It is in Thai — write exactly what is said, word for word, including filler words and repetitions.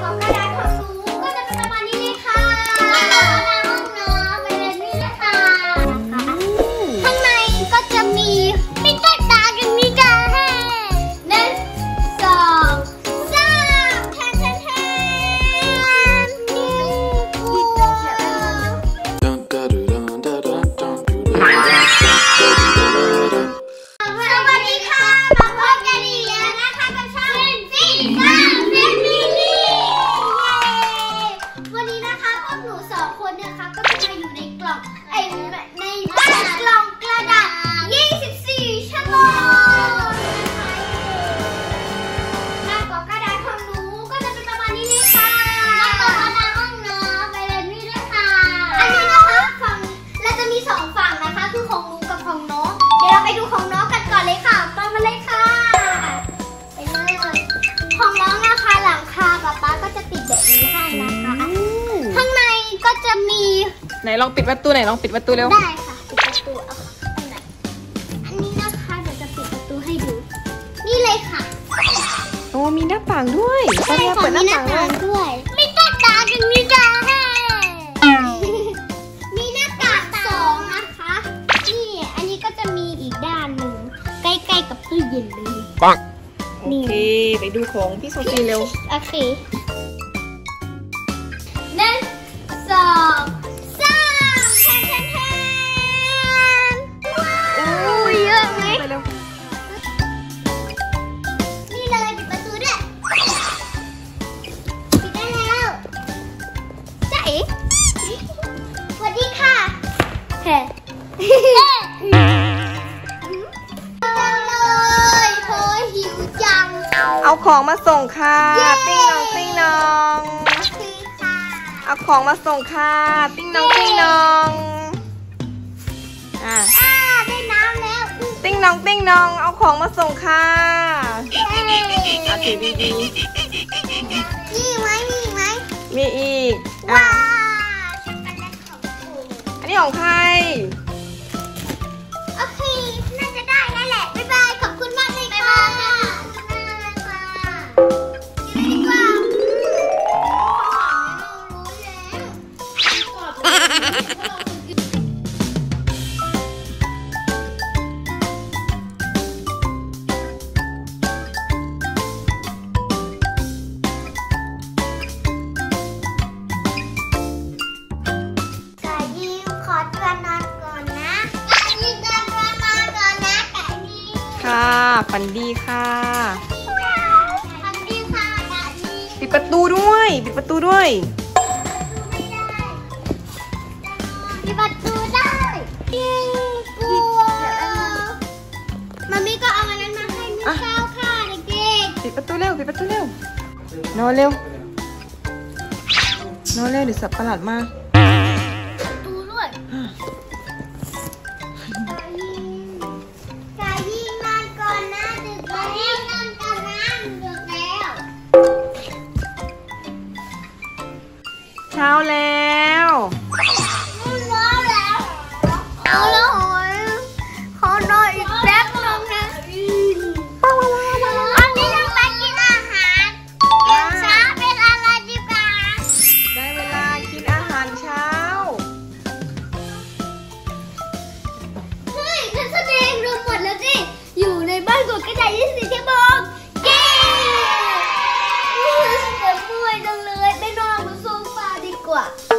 ของกระดาษของหนูก็จะเป็นประมาณนี้เลยค่ะห้องนอนเป็นแบบนี้เลยค่ะข้างในก็จะมีมีตุ๊กตากันมีกันหนึ่งสองสามแทนแทนแทนนี่ตัว สวัสดีค่ะมาพบกันอีกแล้วนะคะกับช่องฟินซ่าเฟมิลี่วันนี้นะคะพวกหนูสองคนนะคะก็จะมาอยู่ในกล่องไอในบ้านกล่องกระดาษยี่สิบสี่ชั่วโมงหน้ากล่องกระดาษของหนูก็จะเป็นประมาณนี้เลยค่ะหน้ากล่องกระดาษห้องนอนเป็นแบบนี้เลยค่ะอันนี้นะคะฝั่งเราจะมีสองฝั่งนะคะคือของหนูกับของน้องเดี๋ยวเราไปดูของน้องกันก่อนเลยค่ะตามมาเลยค่ะไปเลยของน้องนะคะหลังคาป๊าป๊าก็จะติดแบบนี้ให้นะคะข้างในก็จะมีไหนลองปิดประตูไหนลองปิดประตูเร็วได้ค่ะปิดประตูเอาค่ะอันไหนอันนี้นะคะเดี๋ยวจะปิดประตูให้ดูนี่เลยค่ะโอ้มีหน้าต่างด้วยตอนใช่นี้ค่ะเปิดหมีน้าหน้าต่างต่างด้วยด้วยมีหน้าต่างกันมีจ้ามีหน้าต่างสองนะคะนี่อันนี้ก็จะมีอีกด้านหนึ่งใกล้ๆกับตู้เย็นเลยปังโอเคไปดูของพี่โซฟีเร็วโอเคหนึ่งสองสามแทนแทนแทนว้าวเยอะไหมไปเร็วนี่เลยปิดประตูด้วยปิดได้แล้วจ๊ะเอ๋สวัสดีค่ะเฮ้จังเลยเธอหิวจังเอาของมาส่งค่ะเย้ติ้งน้องติ้งน้องคือค่ะเอาของมาส่งค่ะติ้งน้องติ้งน้องอ่ะอ่าได้น้ำแล้วติ้งน้องติ้งน้องเอาของมาส่งค่ะอ่ะถือดีมีไหมมีไหมๆมีอีกอ่ะว้าวช็อกโกแลตของคุณอันนี้ของใครโอเค น่าจะได้แล้วแหละ บ๊ายบาย ขอบคุณมากเลยค่ะ บ๊ายบายค่ะดีกว่าไก่ยิมขอตัวนอนก่อนนะไก่ยิมตัวนอนก่อนนะไก่ยิมค่ะฝันดีค่ะทำดีค่ะไก่ยิมปิดประตูด้วยปิดประตูด้วยไม่ได้มีประตูได้กลัวมามีก็เอาอันนั้นมาให้มิเก้าค่ะเด็กปิดประตูเร็วปิดประตูเร็ว นอนเร็ว นอนเร็วเดี๋ยวสัตว์ประหลาดมาๆประตูด้วยกายิงนอนก่อนนะดึกแล้วนอนก่อนนะดึกแล้วเช้าแล้วร้อนแล้วเอาแล้วโอ้ยขอนอนอีกแป๊บนึงนะอันนี้ต้องไปกินอาหารกินเช้าเป็นอะไรดีกว่าได้เวลากินอาหารเช้าเฮ้ยนักแสดงรวมหมดแล้วสิอยู่ในบ้านกดกระจายยี่สิบสี่ชั่วโมงเย้รู้สึกเมื่อยจังเลยไปนอนบนโซฟาดีกว่า